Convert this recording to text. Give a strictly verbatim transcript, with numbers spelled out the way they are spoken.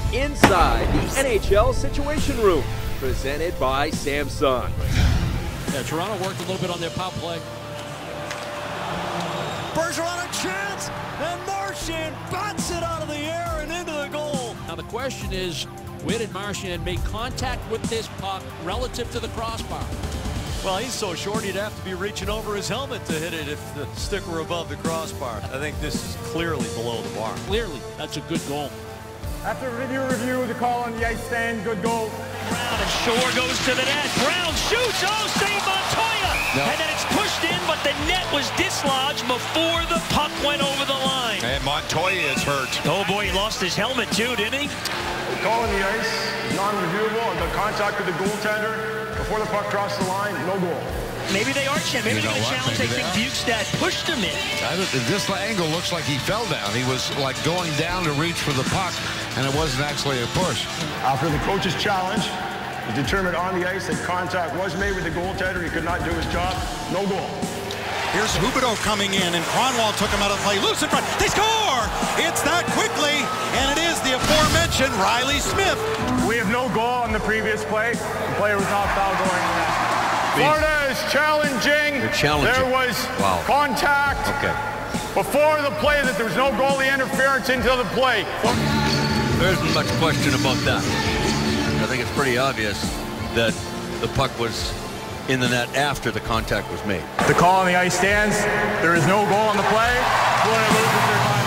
inside the N H L Situation Room, presented by Samsung. Yeah, Toronto worked a little bit on their power play. Bergeron a chance, and Marchand bats it out of the air and into the goal. Now the question is, where did Marchand make contact with this puck relative to the crossbar? Well, he's so short he'd have to be reaching over his helmet to hit it if the stick were above the crossbar. I think this is clearly below the bar. Clearly, that's a good goal. After video review, the call on the ice stand, good goal. Brown and Shore goes to the net. Brown shoots. Oh, save Montoya. No. And then it's pushed in, but the net was dislodged before the puck went over the line. And Montoya is hurt. Oh boy, he lost his helmet too, didn't he? The call on the ice, non-reviewable, and the contact with the goaltender before the puck crossed the line, no goal. Maybe they are challenging. Maybe You know they're going to what? challenge. Maybe They think they Bukestad pushed him in. I don't, this angle looks like he fell down. He was like going down to reach for the puck, and it wasn't actually a push. After the coach's challenge, it determined on the ice that contact was made with the goaltender. He could not do his job. No goal. Here's Huberdeau coming in, and Kronwall took him out of play. Loose in front. They score! It's that quickly, and it is the aforementioned Riley Smith. We have no goal on the previous play. The player was not fouled going in that. Florida is challenging. They're challenging. There was Wow. contact Okay. before the play that there was no goalie interference into the play. There isn't much question about that. I think it's pretty obvious that the puck was in the net after the contact was made. The call on the ice stands. There is no goal on the play. Florida loses their time.